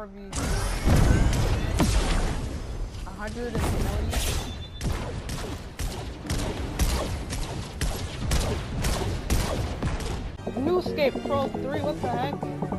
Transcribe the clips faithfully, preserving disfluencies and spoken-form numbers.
four v one hundred forty. Newscapepro three, what the heck?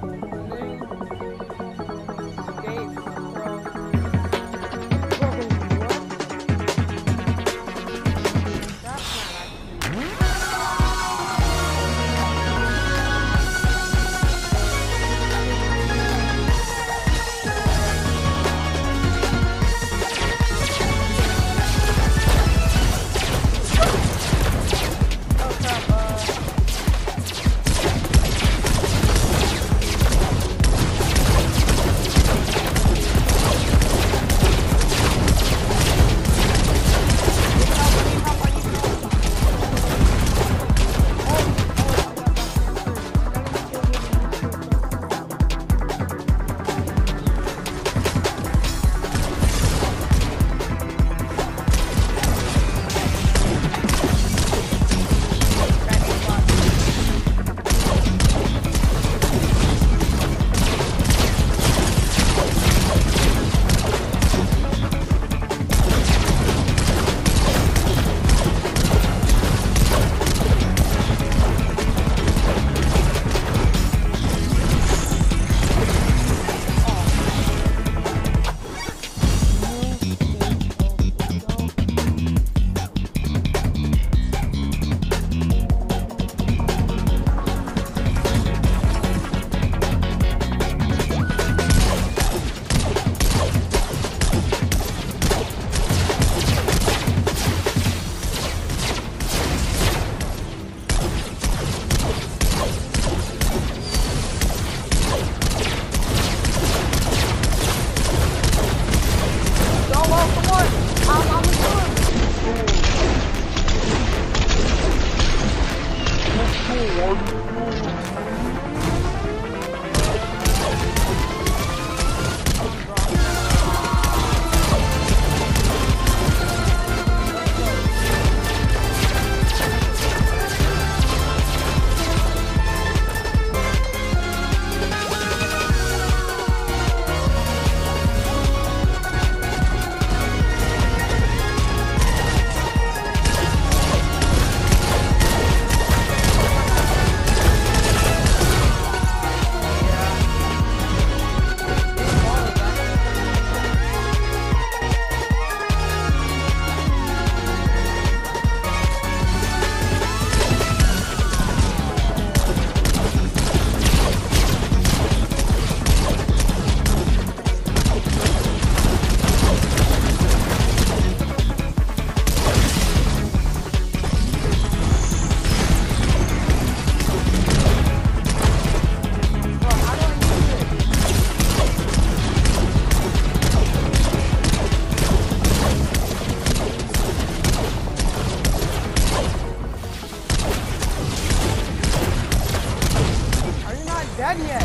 Dead yet?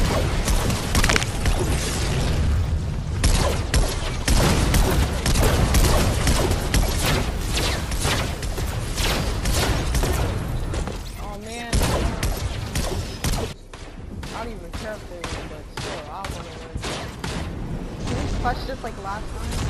Oh man. I don't even care if they win, but still, I want to win. Can we clutch just like last time?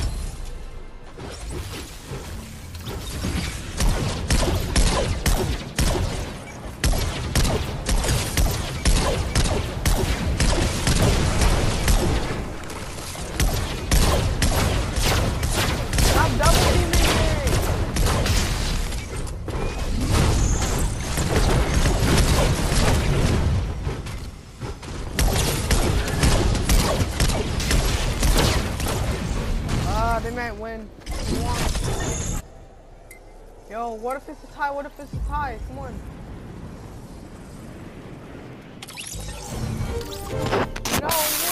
They might win. Yo, what if it's a tie? What if it's a tie? Come on. No way.